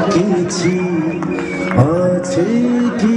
কিছু আছে কি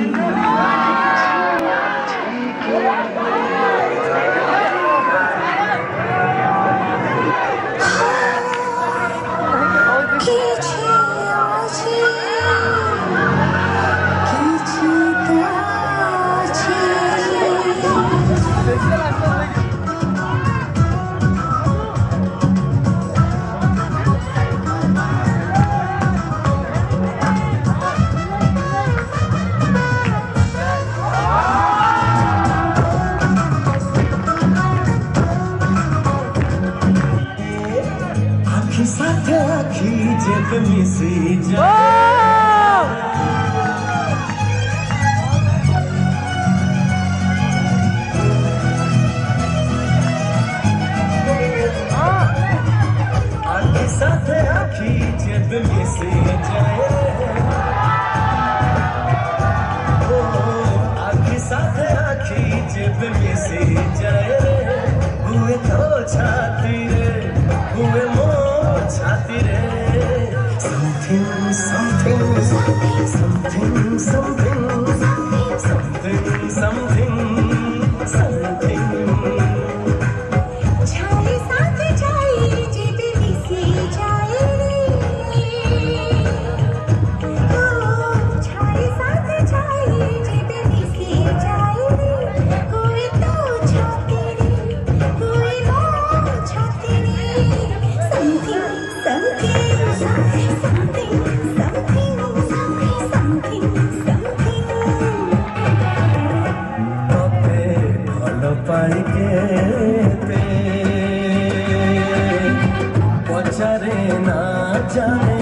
साथ आखी जब मिसी आखी साथ आखी जब मिसी जाए आखी साथ आखी जब मिसी जाए हुए तो छाती रे हुए छाती रे something something something something something something something छाए साथ जाए जब मिसी जाए छाए साथ जाए जब मिसी जाए हुए तो छाती रे हुए वो छाती रे पचारे ना जाने